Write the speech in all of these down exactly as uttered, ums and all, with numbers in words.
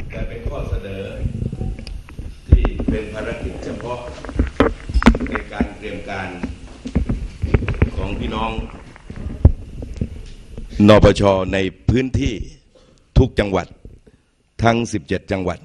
แต่เป็นข้อเสนอที่เป็นภารกิจเฉพาะในการเตรียมการของพี่น้องนปช.ในพื้นที่ทุกจังหวัดทั้งสิบเจ็ดจังหวัด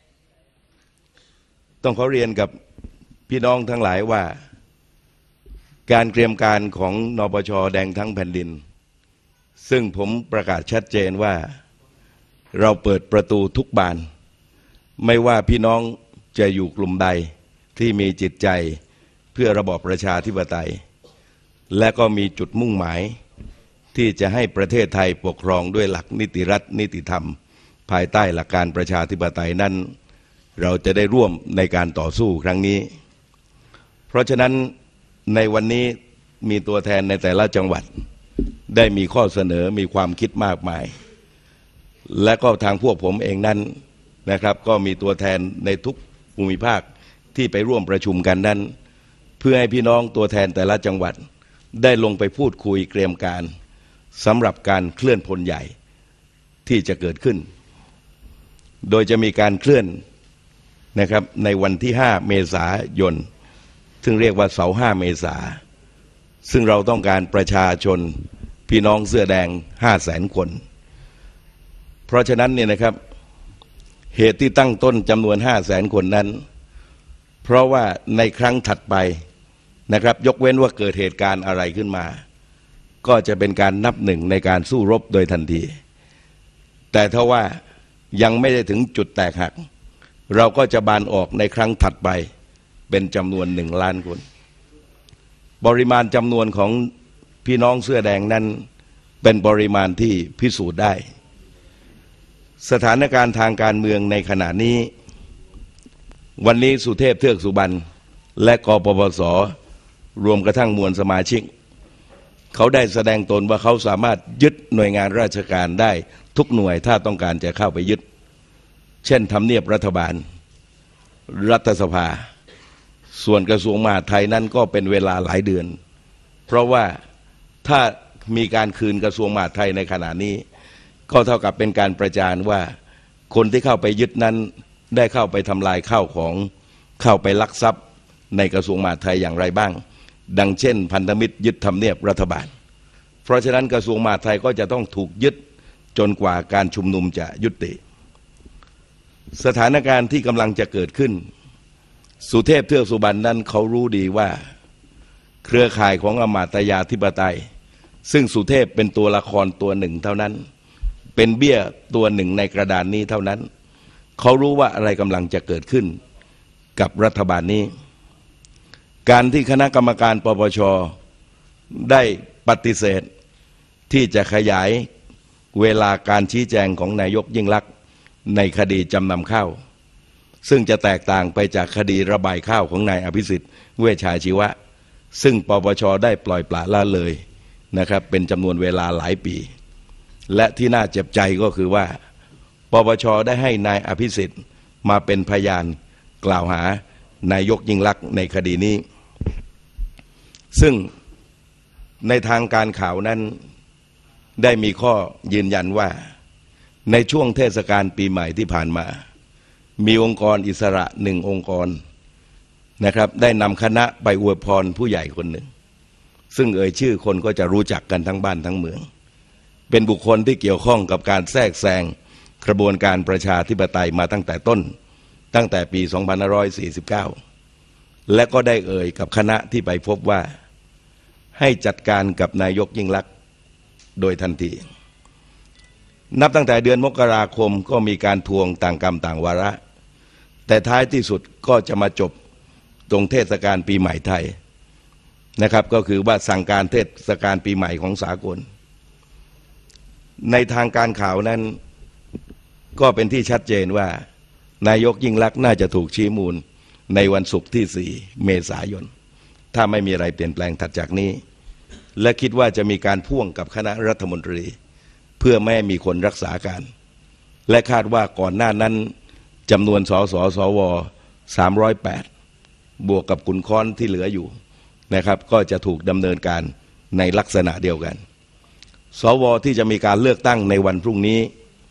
ต้องขอเรียนกับพี่น้องทั้งหลายว่าการเตรียมการของนปช.แดงทั้งแผ่นดินซึ่งผมประกาศชัดเจนว่าเราเปิดประตูทุกบานไม่ว่าพี่น้องจะอยู่กลุ่มใดที่มีจิตใจเพื่อระบอบประชาธิปไตยและก็มีจุดมุ่งหมายที่จะให้ประเทศไทยปกครองด้วยหลักนิติรัฐนิติธรรมภายใต้หลักการประชาธิปไตยนั้นเราจะได้ร่วมในการต่อสู้ครั้งนี้เพราะฉะนั้นในวันนี้มีตัวแทนในแต่ละจังหวัดได้มีข้อเสนอมีความคิดมากมายและก็ทางพวกผมเองนั้นนะครับก็มีตัวแทนในทุกภูมิภาคที่ไปร่วมประชุมกันนั้นเพื่อให้พี่น้องตัวแทนแต่ละจังหวัดได้ลงไปพูดคุยเตรียมการสำหรับการเคลื่อนพลใหญ่ที่จะเกิดขึ้นโดยจะมีการเคลื่อนนะครับในวันที่ห้าเมษายนซึ่งเรียกว่าเสาร์ห้าเมษาซึ่งเราต้องการประชาชนพี่น้องเสื้อแดงห้าแสนคนเพราะฉะนั้นเนี่ยนะครับเหตุที่ตั้งต้นจำนวนห้าแสนคนนั้นเพราะว่าในครั้งถัดไปนะครับยกเว้นว่าเกิดเหตุการณ์อะไรขึ้นมาก็จะเป็นการนับหนึ่งในการสู้รบโดยทันทีแต่ถ้าว่ายังไม่ได้ถึงจุดแตกหักเราก็จะบานออกในครั้งถัดไปเป็นจำนวนหนึ่งล้านคนปริมาณจำนวนของพี่น้องเสื้อแดงนั้นเป็นปริมาณที่พิสูจน์ได้สถานการณ์ทางการเมืองในขณะนี้วันนี้สุเทพเทือกสุบรรณและกปปส.รวมกระทั่งมวลสมาชิกเขาได้แสดงตนว่าเขาสามารถยึดหน่วยงานราชการได้ทุกหน่วยถ้าต้องการจะเข้าไปยึดเช่นทำเนียบรัฐบาลรัฐสภาส่วนกระทรวงมหาดไทยนั้นก็เป็นเวลาหลายเดือนเพราะว่าถ้ามีการคืนกระทรวงมหาดไทยในขณะนี้ก็เท่ากับเป็นการประจานว่าคนที่เข้าไปยึดนั้นได้เข้าไปทำลายข้าวของเข้าไปลักทรัพย์ในกระทรวงมหาดไทยอย่างไรบ้างดังเช่นพันธมิตรยึดทำเนียบรัฐบาลเพราะฉะนั้นกระทรวงมหาดไทยก็จะต้องถูกยึดจนกว่าการชุมนุมจะยุติสถานการณ์ที่กำลังจะเกิดขึ้นสุเทพเทือกสุบรรณนั้นเขารู้ดีว่าเครือข่ายของอมาตยาธิปไตยซึ่งสุเทพเป็นตัวละครตัวหนึ่งเท่านั้นเป็นเบี้ยตัวหนึ่งในกระดานนี้เท่านั้นเขารู้ว่าอะไรกำลังจะเกิดขึ้นกับรัฐบาลนี้การที่คณะกรรมการปปช.ได้ปฏิเสธที่จะขยายเวลาการชี้แจงของนายกยิ่งลักษณ์ในคดีจำนำข้าวซึ่งจะแตกต่างไปจากคดีระบายข้าวของนายอภิสิทธิ์เวชชาชีวะซึ่งปปช.ได้ปล่อยปละละเลยนะครับเป็นจำนวนเวลาหลายปีและที่น่าเจ็บใจก็คือว่าปปช.ได้ให้นายอภิสิทธิ์มาเป็นพยานกล่าวหานายกยิ่งลักษณ์ในคดีนี้ซึ่งในทางการข่าวนั้นได้มีข้อยืนยันว่าในช่วงเทศกาลปีใหม่ที่ผ่านมามีองค์กรอิสระหนึ่งองค์กรนะครับได้นำคณะไปอวยพรผู้ใหญ่คนหนึ่งซึ่งเอ่ยชื่อคนก็จะรู้จักกันทั้งบ้านทั้งเมืองเป็นบุคคลที่เกี่ยวข้องกับการแทรกแซงกระบวนการประชาธิปไตยมาตั้งแต่ต้นตั้งแต่ปีสองพันห้าร้อยสี่สิบเก้าและก็ได้เอ่ยกับคณะที่ไปพบว่าให้จัดการกับนายกยิ่งลักษณ์โดยทันทีนับตั้งแต่เดือนมกราคมก็มีการทวงต่างกรรมต่างวาระแต่ท้ายที่สุดก็จะมาจบตรงเทศกาลปีใหม่ไทยนะครับก็คือว่าสั่งการเทศกาลปีใหม่ของสากลในทางการข่าวนั้นก็เป็นที่ชัดเจนว่านายกยิ่งลักษณ์น่าจะถูกชี้มูลในวันศุกร์ที่สี่เมษายนถ้าไม่มีอะไรเปลี่ยนแปลงถัดจากนี้และคิดว่าจะมีการพ่วงกับคณะรัฐมนตรีเพื่อไม่ให้มีคนรักษาการและคาดว่าก่อนหน้านั้นจำนวนสสสวสามร้อยแปดบวกกับขุนค้อนที่เหลืออยู่นะครับก็จะถูกดำเนินการในลักษณะเดียวกันสวที่จะมีการเลือกตั้งในวันพรุ่งนี้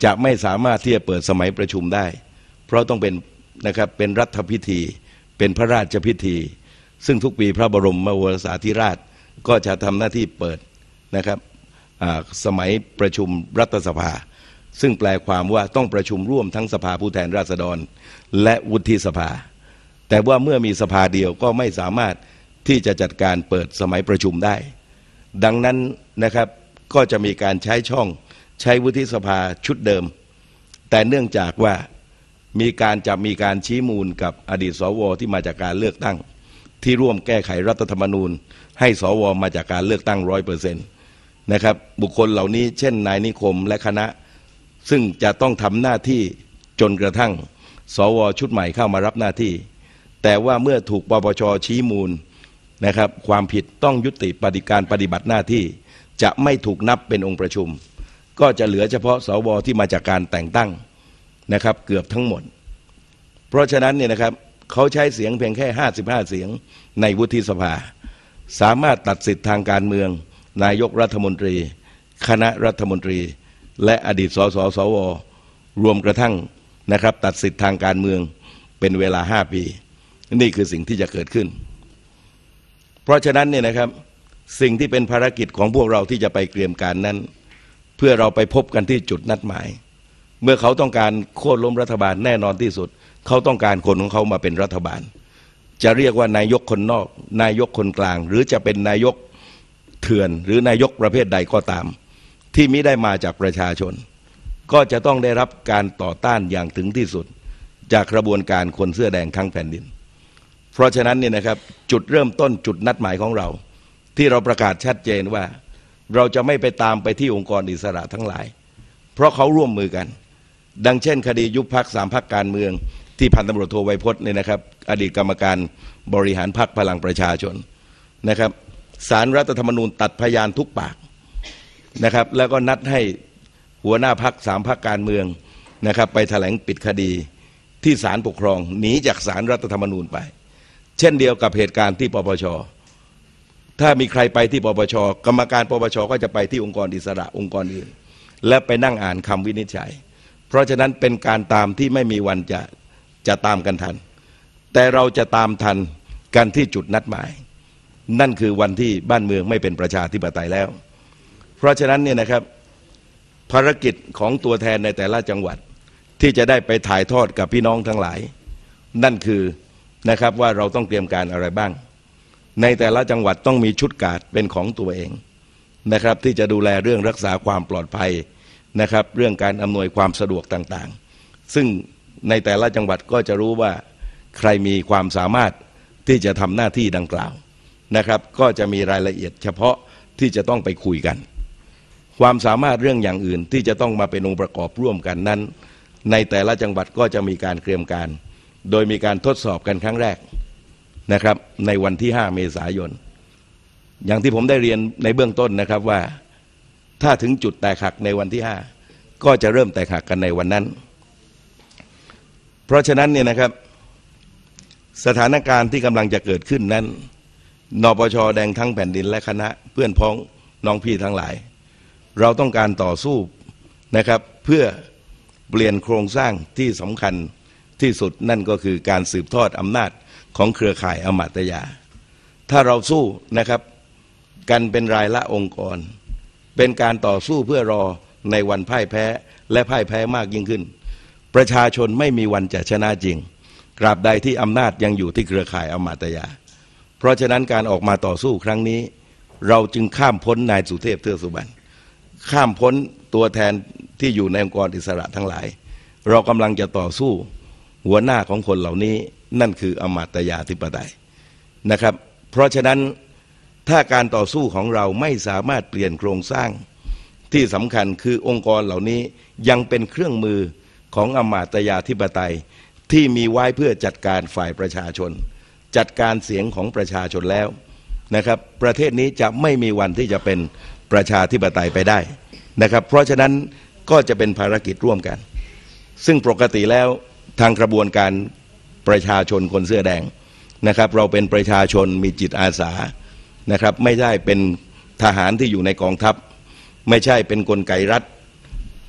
จะไม่สามารถที่จะเปิดสมัยประชุมได้เพราะต้องเป็นนะครับเป็นรัฐพิธีเป็นพระราชพิธีซึ่งทุกปีพระบรมโอรสาธิราชก็จะทำหน้าที่เปิดนะครับสมัยประชุมรัฐสภาซึ่งแปลความว่าต้องประชุมร่วมทั้งสภาผู้แทนราษฎรและวุฒิสภาแต่ว่าเมื่อมีสภาเดียวก็ไม่สามารถที่จะจัดการเปิดสมัยประชุมได้ดังนั้นนะครับก็จะมีการใช้ช่องใช้วุฒิสภาชุดเดิมแต่เนื่องจากว่ามีการจะมีการชี้มูลกับอดีตสวที่มาจากการเลือกตั้งที่ร่วมแก้ไขรัฐธรรมนูญให้สวมาจากการเลือกตั้งร้อยเปอร์เซ็นต์นะครับบุคคลเหล่านี้เช่นนายนิคมและคณะซึ่งจะต้องทำหน้าที่จนกระทั่งสวชุดใหม่เข้ามารับหน้าที่แต่ว่าเมื่อถูกปปชชี้มูลนะครับความผิดต้องยุติปฏิการปฏิบัติหน้าที่จะไม่ถูกนับเป็นองค์ประชุมก็จะเหลือเฉพาะสวที่มาจากการแต่งตั้งนะครับเกือบทั้งหมดเพราะฉะนั้นเนี่ยนะครับเขาใช้เสียงเพียงแค่ห้าสิบห้าเสียงในวุฒิสภาสามารถตัดสิทธิทางการเมืองนายกรัฐมนตรีคณะรัฐมนตรีและอดีตสสสวรวมกระทั่งนะครับตัดสิทธิทางการเมืองเป็นเวลาห้าปีนี่คือสิ่งที่จะเกิดขึ้นเพราะฉะนั้นเนี่ยนะครับสิ่งที่เป็นภารกิจของพวกเราที่จะไปเตรียมการนั้นเพื่อเราไปพบกันที่จุดนัดหมายเมื่อเขาต้องการโค่นล้มรัฐบาลแน่นอนที่สุดเขาต้องการคนของเขามาเป็นรัฐบาลจะเรียกว่านายกคนนอกนายกคนกลางหรือจะเป็นนายกเถื่อนหรือนายกประเภทใดก็ตามที่มิได้มาจากประชาชนก็จะต้องได้รับการต่อต้านอย่างถึงที่สุดจากกระบวนการคนเสื้อแดงทั้งแผ่นดินเพราะฉะนั้นเนี่ยนะครับจุดเริ่มต้นจุดนัดหมายของเราที่เราประกาศชัดเจนว่าเราจะไม่ไปตามไปที่องค์กรอิสระทั้งหลายเพราะเขาร่วมมือกันดังเช่นคดียุบพรรคสามพรรคการเมืองที่พันตำรวจโทไวยพจน์เนี่ยนะครับอดีตกรรมการบริหารพรรคพลังประชาชนนะครับศาลรัฐธรรมนูญตัดพยานทุกปากนะครับแล้วก็นัดให้หัวหน้าพรรคสามพรรคการเมืองนะครับไปแถลงปิดคดีที่ศาลปกครองหนีจากศาลรัฐธรรมนูญไปเช่นเดียวกับเหตุการณ์ที่ปปชถ้ามีใครไปที่ปปชกรรมการปปชก็จะไปที่องค์กรอิสระองค์กรอื่นและไปนั่งอ่านคำวินิจฉัยเพราะฉะนั้นเป็นการตามที่ไม่มีวันจะจะตามกันทันแต่เราจะตามทันกันที่จุดนัดหมายนั่นคือวันที่บ้านเมืองไม่เป็นประชาธิปไตยแล้วเพราะฉะนั้นเนี่ยนะครับภารกิจของตัวแทนในแต่ละจังหวัดที่จะได้ไปถ่ายทอดกับพี่น้องทั้งหลายนั่นคือนะครับว่าเราต้องเตรียมการอะไรบ้างในแต่ละจังหวัดต้องมีชุดการ์ดเป็นของตัวเองนะครับที่จะดูแลเรื่องรักษาความปลอดภัยนะครับเรื่องการอำนวยความสะดวกต่างๆซึ่งในแต่ละจังหวัดก็จะรู้ว่าใครมีความสามารถที่จะทำหน้าที่ดังกล่าวนะครับก็จะมีรายละเอียดเฉพาะที่จะต้องไปคุยกันความสามารถเรื่องอย่างอื่นที่จะต้องมาเป็นองค์ประกอบร่วมกันนั้นในแต่ละจังหวัดก็จะมีการเตรียมการโดยมีการทดสอบกันครั้งแรกนะครับในวันที่ห้าเมษายนอย่างที่ผมได้เรียนในเบื้องต้นนะครับว่าถ้าถึงจุดแตกหักในวันที่ห้าก็จะเริ่มแตกหักกันในวันนั้นเพราะฉะนั้นเนี่ยนะครับสถานการณ์ที่กำลังจะเกิดขึ้นนั้นนปช.แดงทั้งแผ่นดินและคณะเพื่อนพ้องน้องพี่ทั้งหลายเราต้องการต่อสู้นะครับเพื่อเปลี่ยนโครงสร้างที่สำคัญที่สุดนั่นก็คือการสืบทอดอำนาจของเครือข่ายอมาตยาถ้าเราสู้นะครับกันเป็นรายละองค์กรเป็นการต่อสู้เพื่อรอในวันพ่ายแพ้และพ่ายแพ้มากยิ่งขึ้นประชาชนไม่มีวันจะชนะจริงตราบใดที่อำนาจยังอยู่ที่เครือข่ายอมาตยาเพราะฉะนั้นการออกมาต่อสู้ครั้งนี้เราจึงข้ามพ้นนายสุเทพเทือกสุบรรณข้ามพ้นตัวแทนที่อยู่ในองค์กรอิสระทั้งหลายเรากำลังจะต่อสู้หัวหน้าของคนเหล่านี้นั่นคืออมาตยาธิปไตยนะครับเพราะฉะนั้นถ้าการต่อสู้ของเราไม่สามารถเปลี่ยนโครงสร้างที่สำคัญคือองค์กรเหล่านี้ยังเป็นเครื่องมือของอมาตยาธิปไตยที่มีไว้เพื่อจัดการฝ่ายประชาชนจัดการเสียงของประชาชนแล้วนะครับประเทศนี้จะไม่มีวันที่จะเป็นประชาธิปไตยไปได้นะครับเพราะฉะนั้นก็จะเป็นภารกิจร่วมกันซึ่งปกติแล้วทางกระบวนการประชาชนคนเสื้อแดงนะครับเราเป็นประชาชนมีจิตอาสานะครับไม่ใช่เป็นทหารที่อยู่ในกองทัพไม่ใช่เป็นกลไกรัฐ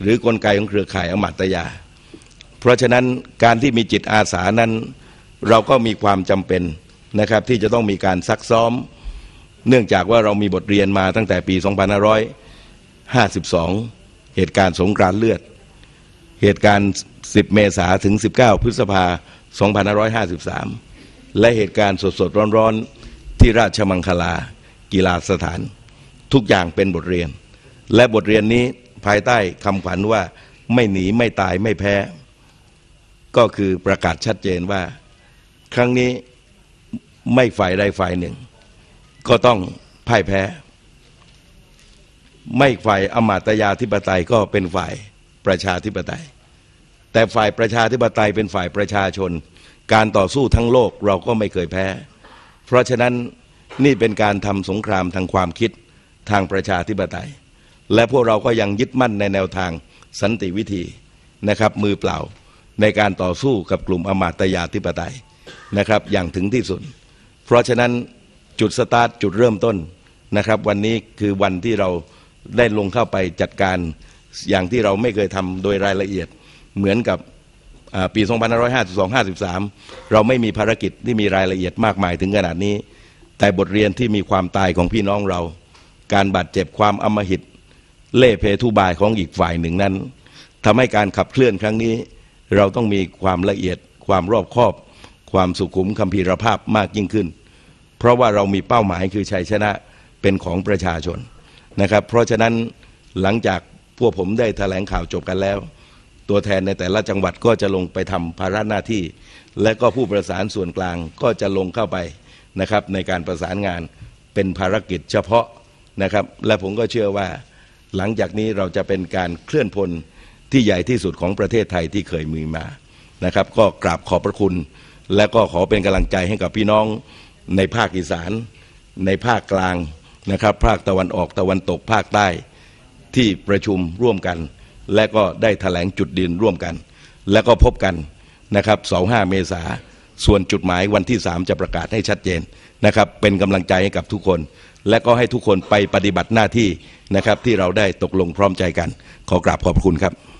หรือกลไกของเครือข่ายอมาตยาเพราะฉะนั้นการที่มีจิตอาสานั้นเราก็มีความจำเป็นนะครับที่จะต้องมีการซักซ้อมเนื่องจากว่าเรามีบทเรียนมาตั้งแต่ปีสองพันห้าร้อยห้าสิบสองเหตุการณ์สงกรานต์เลือดเหตุการณ์สิบเมษายนถึงสิบเก้าพฤษภาคมสองพันห้าร้อยห้าสิบสามและเหตุการณ์สดๆร้อนๆที่ราชมังคลากีฬาสถานทุกอย่างเป็นบทเรียนและบทเรียนนี้ภายใต้คำขวัญว่าไม่หนีไม่ตายไม่แพ้ก็คือประกาศชัดเจนว่าครั้งนี้ไม่ฝ่ายใดฝ่ายหนึ่งก็ต้องพ่ายแพ้ไม่ฝ่ายอมาตยาธิปไตยก็เป็นฝ่ายประชาธิปไตยแต่ฝ่ายประชาธิปไตยเป็นฝ่ายประชาชนการต่อสู้ทั้งโลกเราก็ไม่เคยแพ้เพราะฉะนั้นนี่เป็นการทำสงครามทางความคิดทางประชาธิปไตยและพวกเราก็ยังยึดมั่นในแนวทางสันติวิธีนะครับมือเปล่าในการต่อสู้กับกลุ่มอมาตยาธิปไตยนะครับอย่างถึงที่สุดเพราะฉะนั้นจุดสตาร์ทจุดเริ่มต้นนะครับวันนี้คือวันที่เราได้ลงเข้าไปจัดการอย่างที่เราไม่เคยทำโดยรายละเอียดเหมือนกับปีสองพันห้าร้อยห้าสิบสอง ห้าสิบสามเราไม่มีภารกิจที่มีรายละเอียดมากมายถึงขนาดนี้แต่บทเรียนที่มีความตายของพี่น้องเราการบาดเจ็บความอำมหิตเล่เพทุบายของอีกฝ่ายหนึ่งนั้นทำให้การขับเคลื่อนครั้งนี้เราต้องมีความละเอียดความรอบคอบความสุขุมคัมภีรภาพมากยิ่งขึ้นเพราะว่าเรามีเป้าหมายคือชัยชนะเป็นของประชาชนนะครับเพราะฉะนั้นหลังจากพวกผมได้แถลงข่าวจบกันแล้วตัวแทนในแต่ละจังหวัดก็จะลงไปทำภาระหน้าที่และก็ผู้ประสานส่วนกลางก็จะลงเข้าไปนะครับในการประสานงานเป็นภารกิจเฉพาะนะครับและผมก็เชื่อว่าหลังจากนี้เราจะเป็นการเคลื่อนพลที่ใหญ่ที่สุดของประเทศไทยที่เคยมีมานะครับก็กราบขอบพระคุณและก็ขอเป็นกำลังใจให้กับพี่น้องในภาคอีสานในภาคกลางนะครับภาคตะวันออกตะวันตกภาคใต้ที่ประชุมร่วมกันและก็ได้แถลงจุดยืนร่วมกันและก็พบกันนะครับเสาร์ห้าเมษาส่วนจุดหมายวันที่สามจะประกาศให้ชัดเจนนะครับเป็นกำลังใจให้กับทุกคนและก็ให้ทุกคนไปปฏิบัติหน้าที่นะครับที่เราได้ตกลงพร้อมใจกันขอกราบขอบคุณครับ